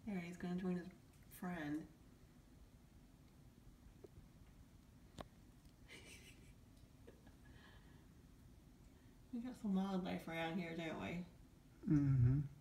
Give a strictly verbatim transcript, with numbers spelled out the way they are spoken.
Yeah, he's gonna join his friend. We got some wildlife around here, don't we? Mm-hmm.